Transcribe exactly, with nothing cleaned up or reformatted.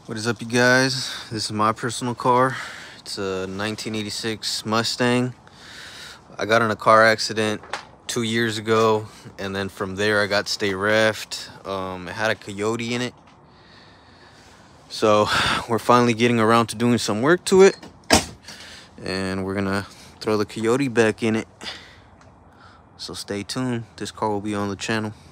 What is up, you guys? This is my personal car. It's a nineteen eighty-six Mustang. I got in a car accident two years ago, and then from there I got stay refed. Um, it had a coyote in it. So we're finally getting around to doing some work to it, and we're gonna throw the coyote back in it. So stay tuned. This car will be on the channel.